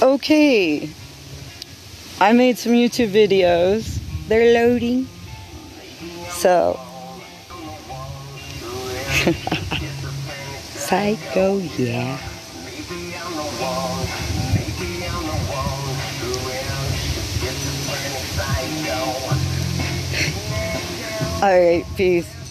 Okay, I made some YouTube videos. They're loading. So, psycho, yeah. Alright, peace.